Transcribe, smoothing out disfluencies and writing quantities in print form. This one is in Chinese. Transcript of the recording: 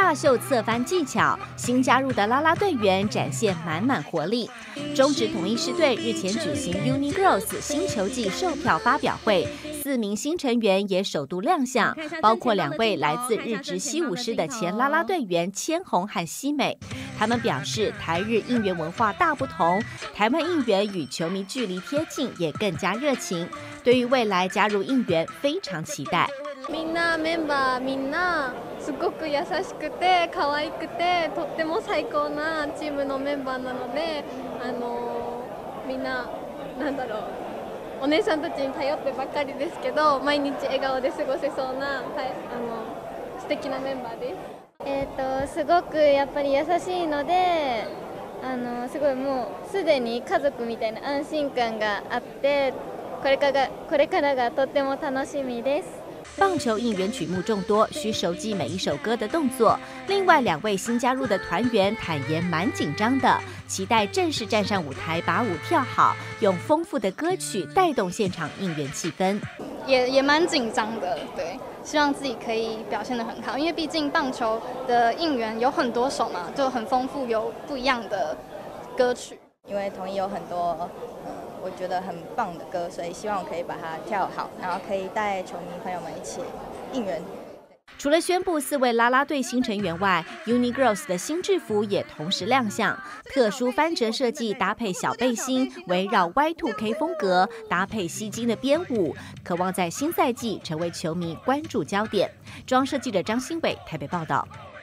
大秀侧翻技巧，新加入的啦啦队员展现满满活力。中职统一狮队日前举行 Uni Girls 新球季售票发表会，4名新成员也首度亮相，包括2位来自日职西武狮的前啦啦队员千红和西美。他们表示，台日应援文化大不同，台湾应援与球迷距离贴近，也更加热情。对于未来加入应援，非常期待。 みんなメンバーみんなすごく優しくて可愛くてとっても最高なチームのメンバーなので、みんななんだろう、お姉さんたちに頼ってばっかりですけど、毎日笑顔で過ごせそうな素敵なメンバーです。すごくやっぱり優しいので、すごいもうすでに家族みたいな安心感があって、これからがとっても楽しみです。 棒球应援曲目众多，需熟记每一首歌的动作。另外2位新加入的团员坦言蛮紧张的，期待正式站上舞台把舞跳好，用丰富的歌曲带动现场应援气氛。 也蛮紧张的，对，希望自己可以表现得很好，因为毕竟棒球的应援有很多首嘛，就很丰富，有不一样的歌曲。 因为统一有很多我觉得很棒的歌，所以希望我可以把它跳好，然后可以带球迷朋友们一起应援。 除了宣布4位啦啦队新成员外 ，Uni Girls 的新制服也同时亮相，特殊翻折设计搭配小背心，围绕 Y2K 风格，搭配吸睛的编舞，渴望在新赛季成为球迷关注焦点。中央社记者张新伟台北报道。